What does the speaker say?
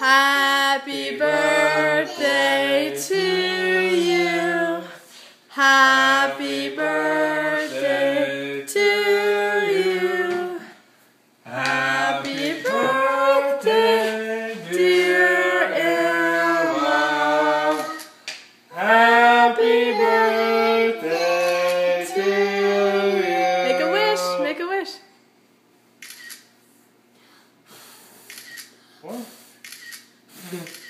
Happy birthday to you. Happy birthday to you. Happy birthday, dear Emma. Happy birthday to you. Make a wish. Make a wish. What?